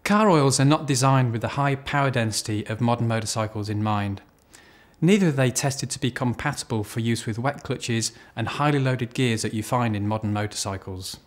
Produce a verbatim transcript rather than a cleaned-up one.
Car oils are not designed with the high power density of modern motorcycles in mind. Neither are they tested to be compatible for use with wet clutches and highly loaded gears that you find in modern motorcycles.